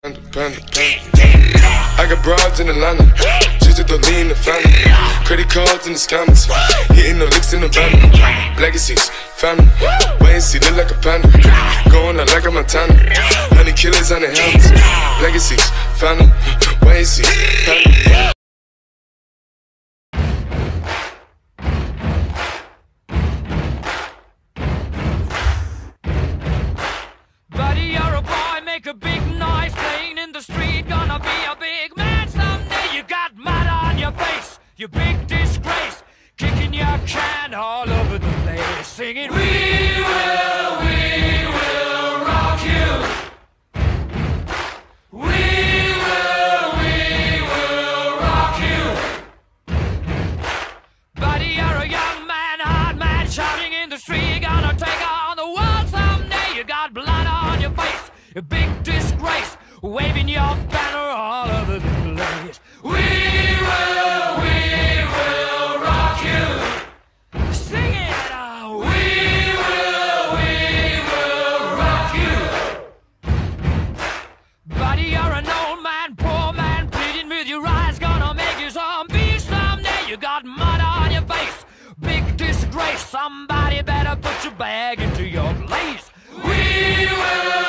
I got broads in Atlanta, just to lean the family. Credit cards in the scammers, hitting the licks in the van. Legacies, family, wait and see, look like a panda. Going out like a Montana, 100 killers on the helmets. Legacies, family, wait and see, family. Buddy, you're a boy, make a big noise, playing in the street, gonna be a big man someday. You got mud on your face, you big disgrace, kicking your can all over the place, singing, we will rock you. We will rock you. Buddy, you're a young man, hard man, shouting in the street, gonna take on the world someday. You got blood on your face, a big disgrace, waving your banner all over the place. We will rock you. Sing it out. We will rock you. Buddy, you're an old man, poor man, pleading with your eyes, gonna make you zombie someday. You got mud on your face, big disgrace, somebody better put your bag into your place. We will